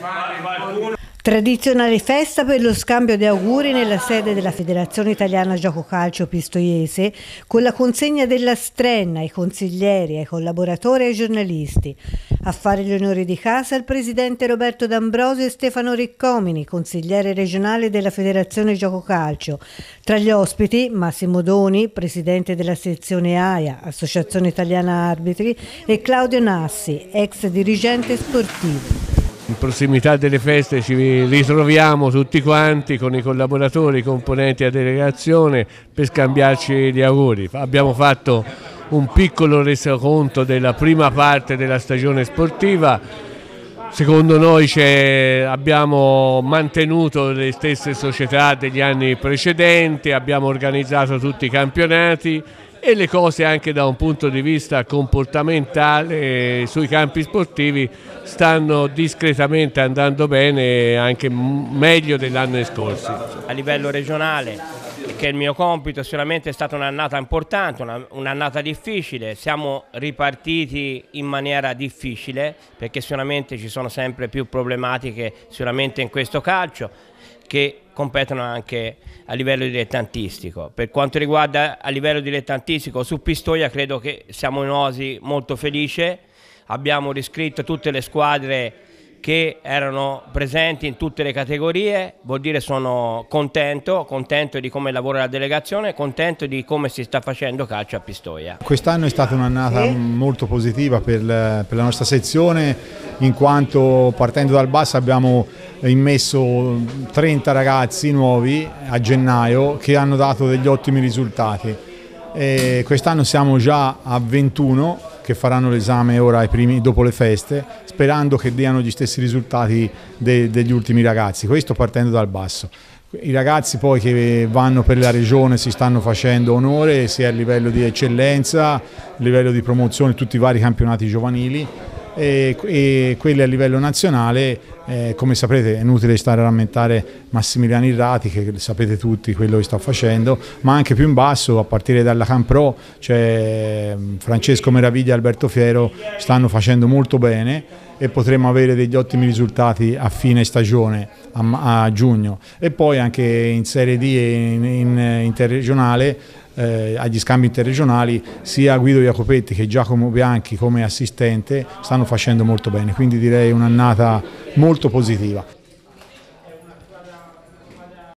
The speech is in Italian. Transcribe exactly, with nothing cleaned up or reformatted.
Tradizionale festa per lo scambio di auguri nella sede della Federazione Italiana Gioco Calcio Pistoiese, con la consegna della strenna ai consiglieri, ai collaboratori e ai giornalisti. A fare gli onori di casa il presidente Roberto D'Ambrosio e Stefano Riccomini, consigliere regionale della Federazione Gioco Calcio. Tra gli ospiti Massimo Doni, presidente della sezione A I A, Associazione Italiana Arbitri, e Claudio Nassi, ex dirigente sportivo. In prossimità delle feste ci ritroviamo tutti quanti con i collaboratori, i componenti della delegazione per scambiarci gli auguri. Abbiamo fatto un piccolo resoconto della prima parte della stagione sportiva. Secondo noi abbiamo mantenuto le stesse società degli anni precedenti, abbiamo organizzato tutti i campionati e le cose anche da un punto di vista comportamentale sui campi sportivi stanno discretamente andando bene, anche meglio dell'anno scorso. A livello regionale, che è il mio compito, sicuramente è stata un'annata importante, un'annata difficile, siamo ripartiti in maniera difficile perché sicuramente ci sono sempre più problematiche sicuramente in questo calcio che competono anche a livello dilettantistico. Per quanto riguarda a livello dilettantistico su Pistoia credo che siamo in osi molto felice, abbiamo riscritto tutte le squadre che erano presenti in tutte le categorie, vuol dire sono contento, contento di come lavora la delegazione, contento di come si sta facendo calcio a Pistoia. Quest'anno è stata un'annata molto positiva per, per la nostra sezione, in quanto partendo dal basso abbiamo immesso trenta ragazzi nuovi a gennaio che hanno dato degli ottimi risultati. Quest'anno siamo già a ventuno che faranno l'esame ora ai primi, dopo le feste, sperando che diano gli stessi risultati de, degli ultimi ragazzi, questo partendo dal basso. I ragazzi poi che vanno per la regione si stanno facendo onore sia a livello di eccellenza, a livello di promozione, tutti i vari campionati giovanili, e, e quelli a livello nazionale, eh, come saprete è inutile stare a rammentare Massimiliano Irrati, che sapete tutti quello che sta facendo, ma anche più in basso a partire dalla Campro c'è Francesco Meraviglia e Alberto Fiero, stanno facendo molto bene e potremo avere degli ottimi risultati a fine stagione, a, a giugno, e poi anche in Serie D e in, in interregionale, eh, agli scambi interregionali, sia Guido Jacopetti che Giacomo Bianchi come assistente stanno facendo molto bene, quindi direi un'annata molto positiva.